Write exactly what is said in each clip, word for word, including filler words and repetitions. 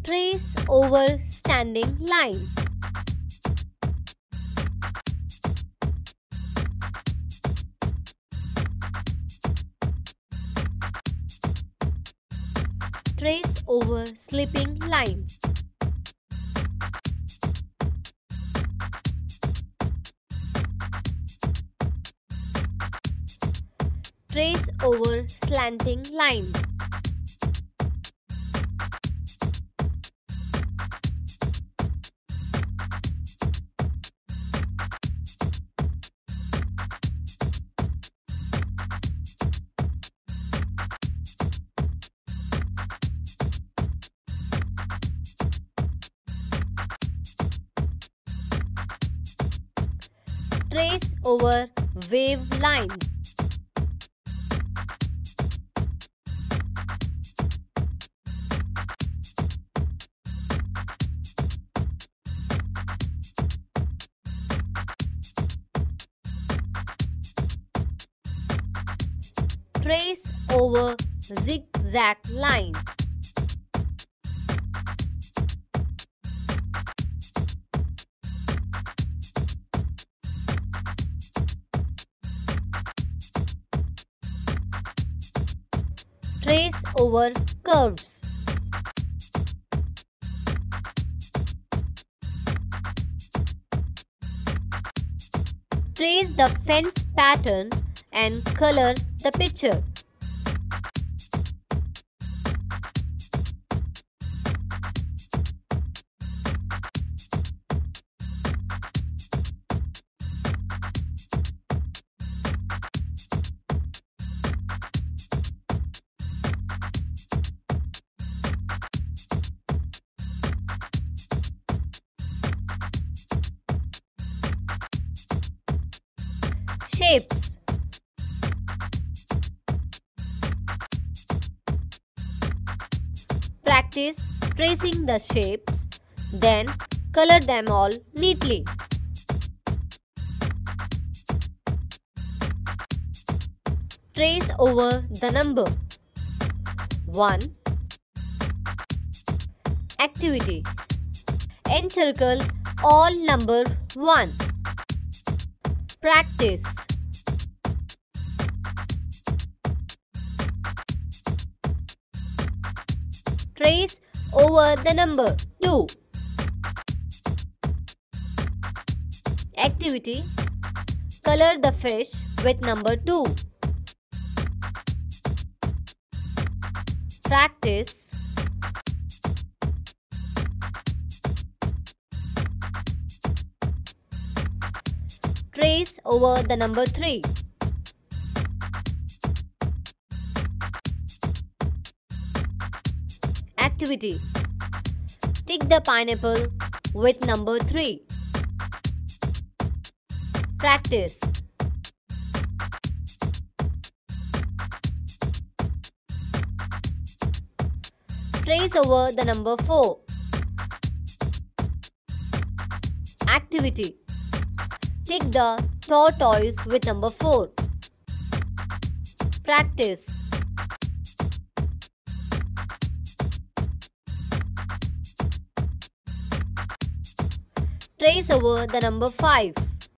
Trace over standing line. Trace over slipping line. Trace over slanting line. Trace over wave line. Trace over zigzag line. Trace over curves. Trace the fence pattern and color the picture. Shapes. Practice tracing the shapes, then color them all neatly. Trace over the number. one. Activity. Encircle all number one. Practice. Trace over the number two. Activity. Color the fish with number two. Practice. Trace over the number three. Activity. Tick the pineapple with number three. Practice. Trace over the number four. Activity. Tick the tortoise with number four. Practice. Trace over the number five.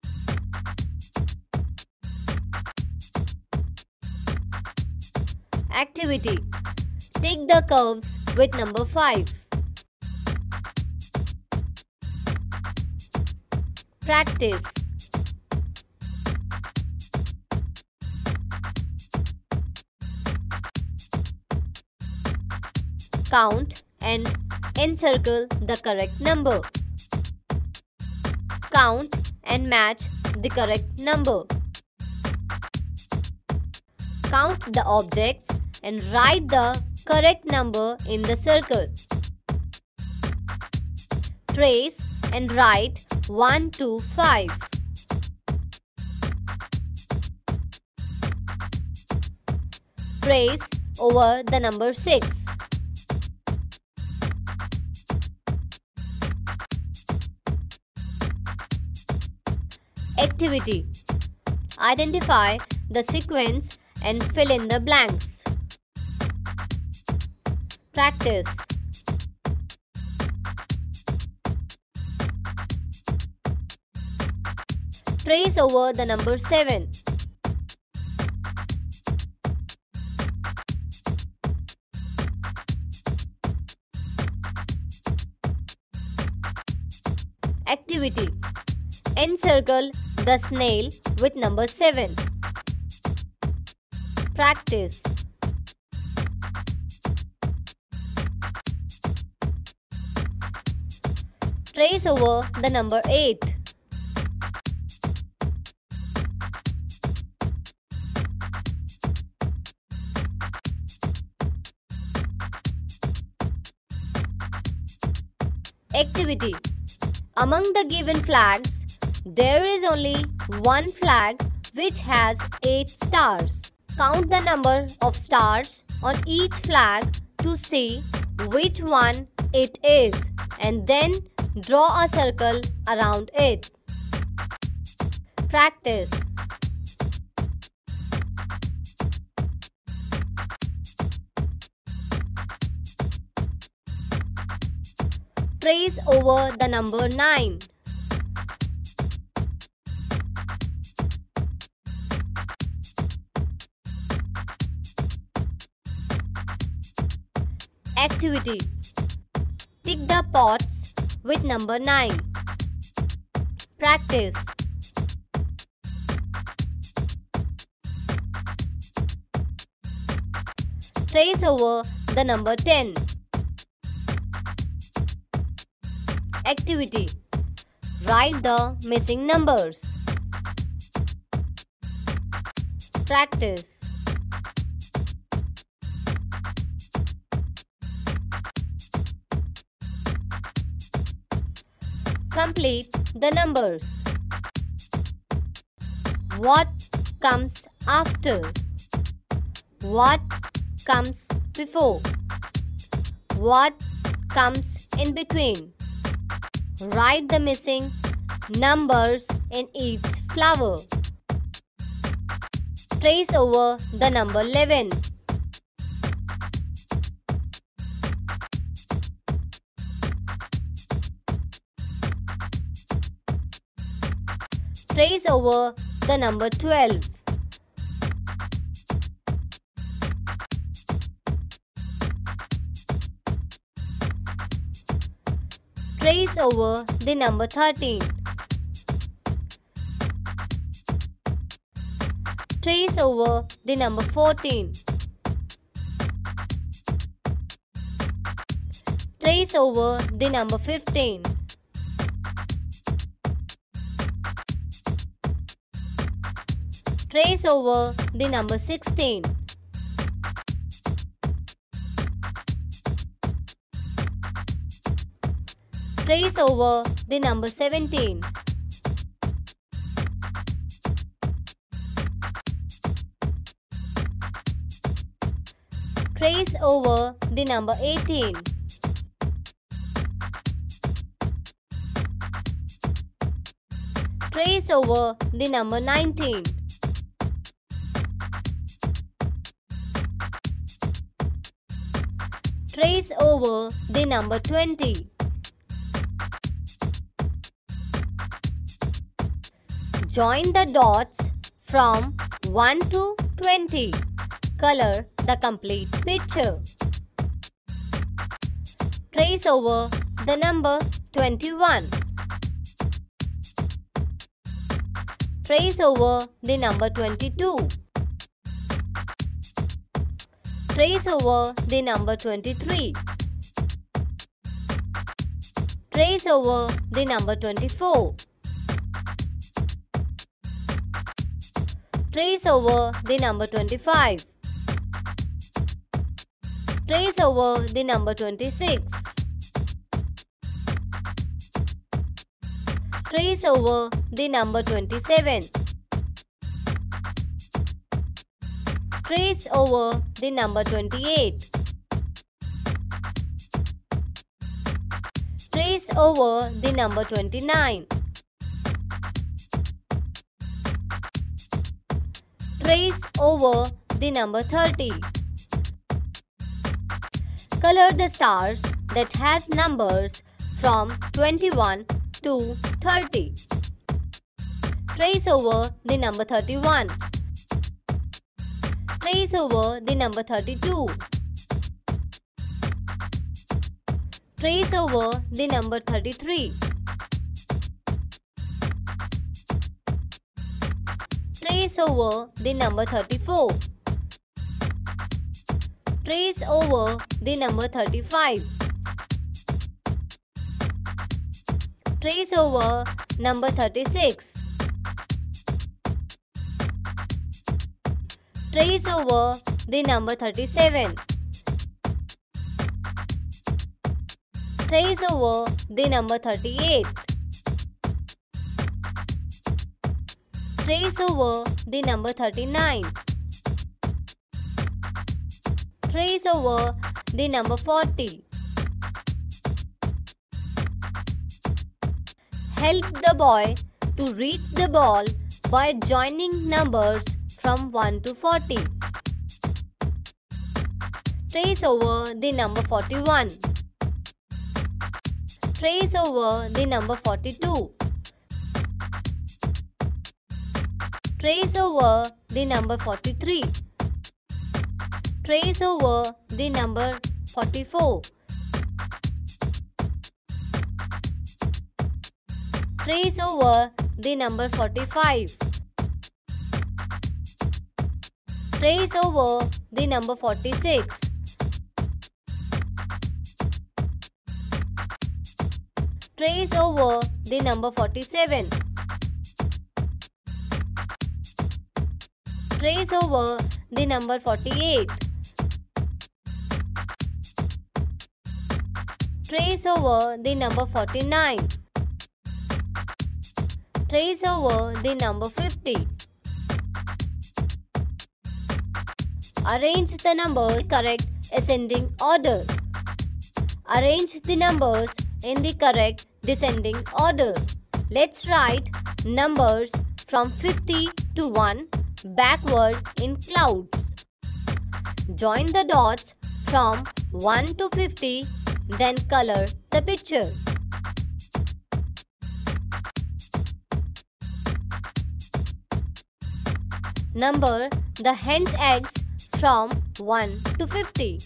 Activity. Tick the curves with number five. Practice. Count and encircle the correct number. Count and match the correct number. Count the objects and write the correct number in the circle. Trace and write one to five. Trace over the number six. Activity. Identify the sequence and fill in the blanks. Practice. Trace over the number seven. Activity: encircle the snail with number seven. Practice. Trace over the number eight. Activity: among the given flags, there is only one flag which has eight stars. Count the number of stars on each flag to see which one it is, and then draw a circle around it. Practice. Trace over the number nine. Activity: tick the pots with number nine. Practice. Trace over the number ten. Activity: write the missing numbers. Practice. Complete the numbers. What comes after? What comes before? What comes in between? Write the missing numbers in each flower. Trace over the number eleven. Trace over the number twelve. Trace over the number thirteen. Trace over the number fourteen. Trace over the number fifteen. Trace over the number sixteen. Trace over the number seventeen. Trace over the number eighteen. Trace over the number nineteen. Trace over the number twenty. Join the dots from one to twenty. Color the complete picture. Trace over the number twenty-one. Trace over the number twenty-two. Trace over the number twenty-three. Trace over the number twenty-four. Trace over the number twenty-five. Trace over the number twenty-six. Trace over the number twenty-seven. Trace over the number twenty-eight. Trace over the number twenty-nine. Trace over the number thirty. Color the stars that has numbers from twenty-one to thirty. Trace over the number thirty-one. Trace over the number thirty-two. Trace over the number thirty-three. Trace over the number thirty-four. Trace over the number thirty-five. Trace over number thirty-six. Trace over the number thirty-seven. Trace over the number thirty-eight. Trace over the number thirty-nine. Trace over the number forty. Help the boy to reach the ball by joining numbers from one to forty. Trace over the number forty-one. Trace over the number forty-two. Trace over the number forty-three. Trace over the number forty-four. Trace over the number forty-five. Trace over the number forty-six. Trace over the number forty-seven. Trace over the number forty-eight. Trace over the number forty-nine. Trace over the number fifty. Arrange the numbers in the correct ascending order. Arrange the numbers in the correct descending order. Let's write numbers from fifty to one backward in clouds. Join the dots from one to fifty, then color the picture. Number the hen's eggs from one to fifty.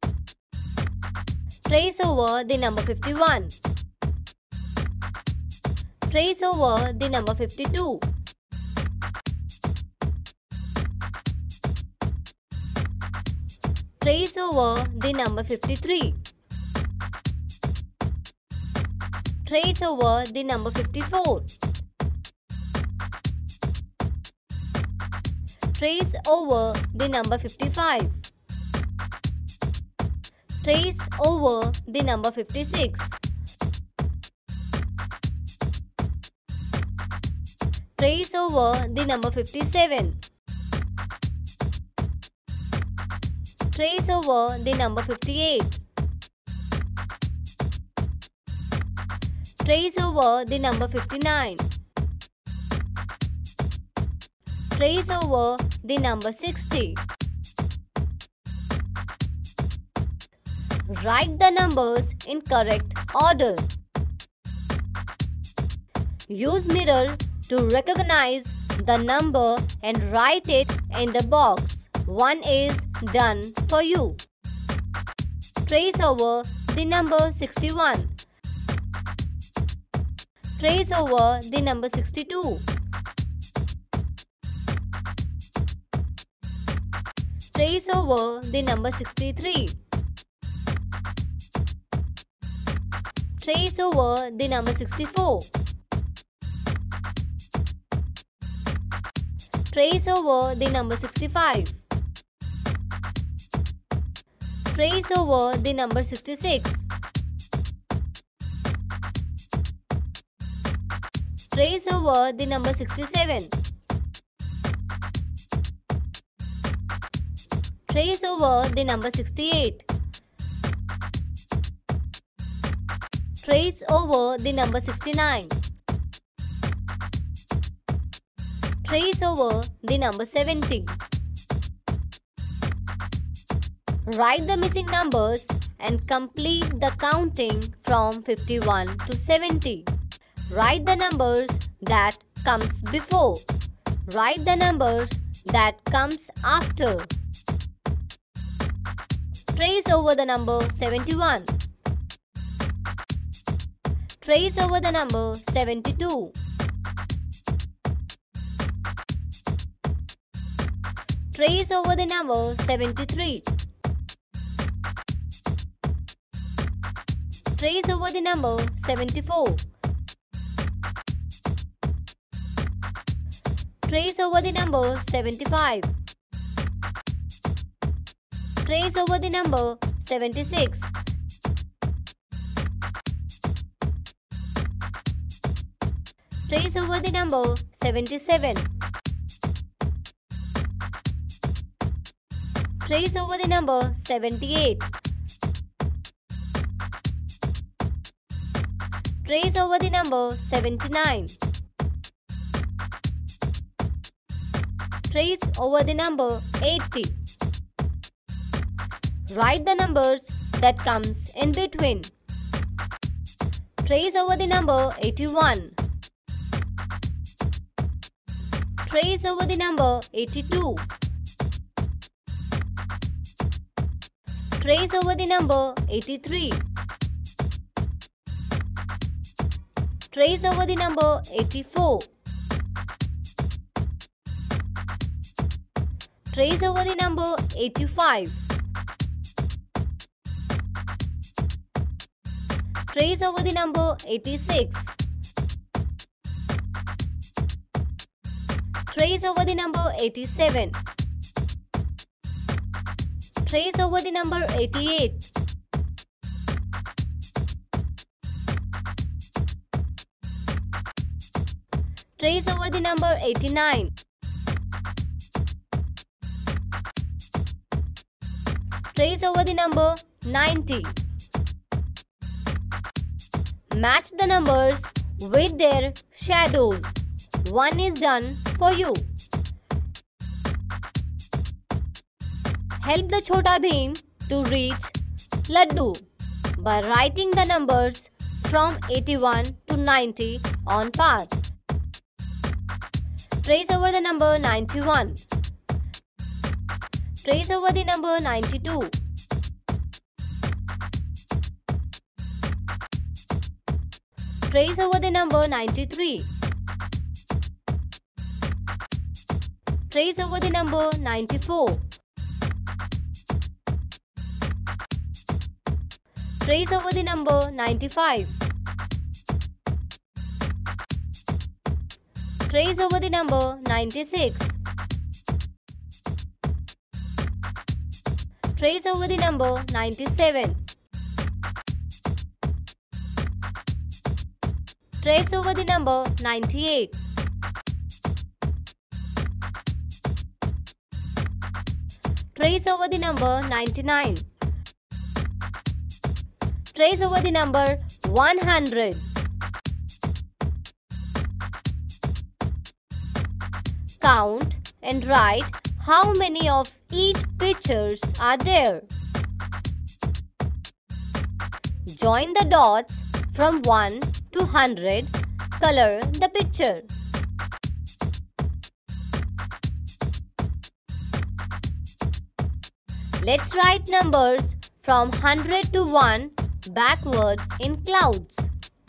Trace over the number fifty-one. Trace over the number fifty-two. Trace over the number fifty-three. Trace over the number fifty-four. Trace over the number fifty-five. Trace over the number fifty-six. Trace over the number fifty-seven. Trace over the number fifty-eight. Trace over the number fifty-nine. Trace over the number sixty. Write the numbers in correct order. Use mirror to recognize the number and write it in the box. One is done for you. Trace over the number sixty-one. Trace over the number sixty-two. Trace over the number sixty-three. Trace over the number sixty-four. Trace over the number sixty-five. Trace over the number sixty-six. Trace over the number sixty-seven. Trace over the number sixty-eight. Trace over the number sixty-nine. Trace over the number seventy. Write the missing numbers and complete the counting from fifty-one to seventy. Write the numbers that comes before. Write the numbers that comes after. Trace over the number seventy-one. Trace over the number seventy-two. Trace over the number seventy-three. Trace over the number seventy-four. Trace over the number seventy-five. Trace over the number seventy-six. Trace over the number seventy-seven. Trace over the number seventy-eight. Trace over the number seventy-nine. Trace over the number eighty. Write the numbers that comes in between. Trace over the number eighty-one. Trace over the number eighty-two. Trace over the number eighty-three. Trace over the number eighty-four. Trace over the number eighty-five. Trace over the number eighty-six. Trace over the number eighty-seven. Trace over the number eighty-eight. Trace over the number eighty-nine. Trace over the number ninety. Match the numbers with their shadows. One is done for you. Help the Chhota Bheem to reach Laddu by writing the numbers from eighty-one to ninety on path. Trace over the number ninety-one. Trace over the number ninety-two. Trace over the number ninety-three. Trace over the number ninety-four. Trace over the number ninety-five. Trace over the number ninety-six. Trace over the number ninety-seven. Trace over the number ninety-eight. Trace over the number ninety-nine. Trace over the number one hundred. Count and write how many of each pictures are there. Join the dots from one to one hundred. Color the picture. Let's write numbers from one hundred to one backward in clouds.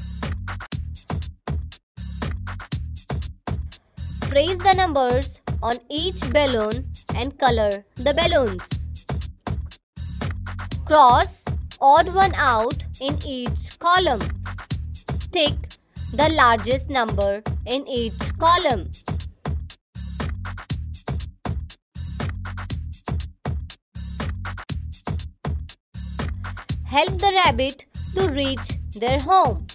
Trace the numbers on each balloon and color the balloons. Cross odd one out in each column. Tick the largest number in each column. Help the rabbit to reach their home.